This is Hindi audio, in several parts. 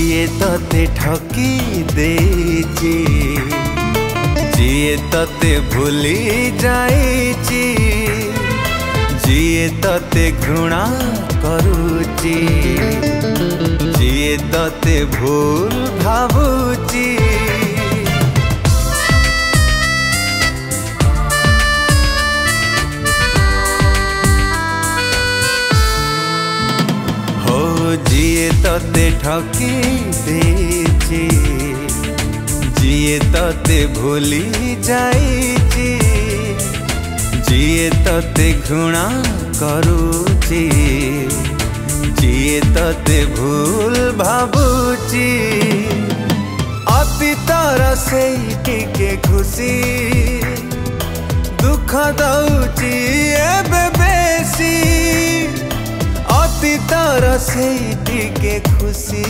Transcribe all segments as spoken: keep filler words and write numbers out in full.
जिए तते ठकी देची जिए तते भूली जाइची जिए तते घृणा करूची जिए तते भूल भावुची जिए तते ठकी देची जिए तते भूली जाइची जिए तते घृणा करूची जिए तते भूल भावुची अतीतर सेई टिके खुशी दुख दउची एबे बेसी अतीतर सेई टिके खुशी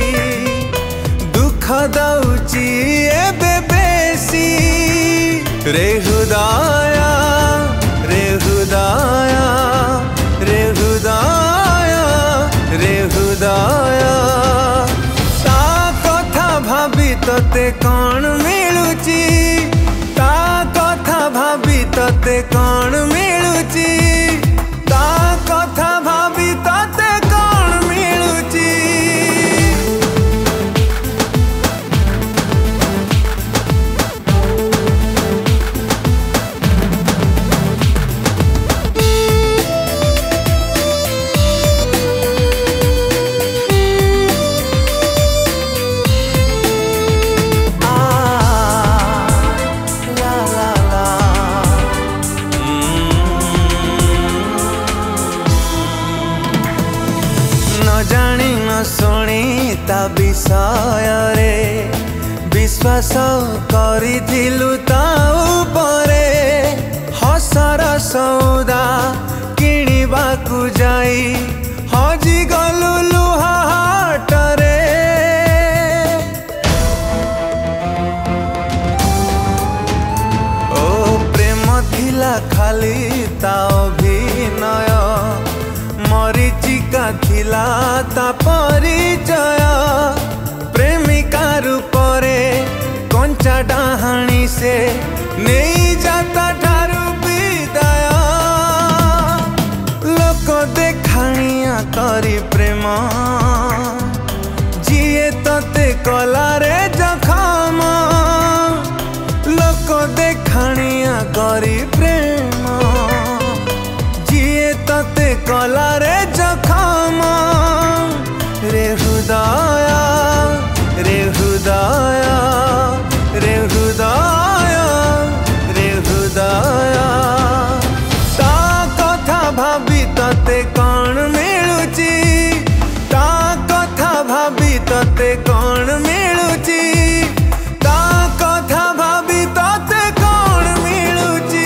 दुख दउची एबे बेसी रे हृदय रे हृदय रे हृदय रे हृदय ता कथा भाबी तते कौन मिलुची ता कथा भाबी तते कौन मिलुची ता कथा भाबी तते कौन मिलुची जानी न शुणी ता विषय रे विश्वास करिथिलु ता उपरे हसर सौदा किणिबाकु जाई हजी गलु लुहा हाटरे ओ प्रेम थिला खाली ता अभिनय मरीचिका थिला ता परिचय प्रेमिका रूपरे कंचा डाहाणी से नहीं जाता ठारू विदाय लोक देखाणिया करी प्रेम जिए तते कला रे जखम लोक देखाणिया करी प्रेम जिए तते कला रे जखम रे हृदय रे हृदय रे हृदय रे हृदय ता कथा भाबी तते कौन मिलुची ता कथा भाबी तते कौन मिलुची ता कथा भाबी तते कौन मिलुची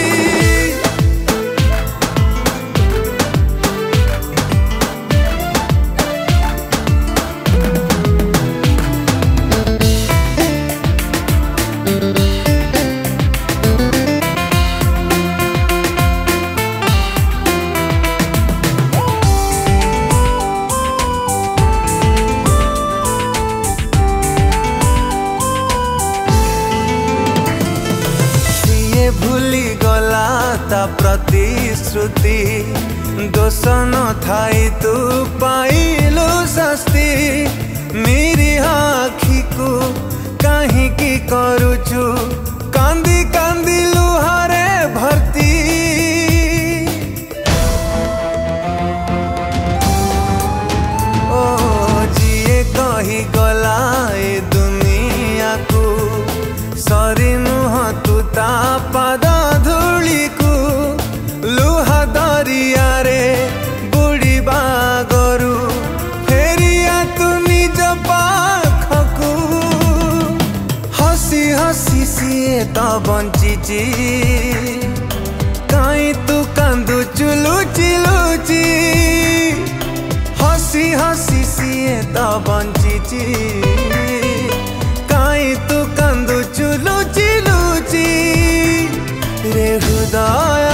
भूली गला ता प्रतिश्रुति दोष न थाई तू पाइलु शास्ति मेरी आखी को कहीं की करुचु कांदी कांदी लुहारे भर्ती ओ जिए कही गला ए दुनिया को सरी नुह तू ता पाद धूली को लुहा दरिया रे बुड़ी बागरू फेरिया तू निज पाखकू हसी हसी सीए तो बंचीची कहीं तू कांदु चुलुची लुची हसी हसी सीए तो बंचीची कहीं तू कांदु चुलुची लुची रे हृदय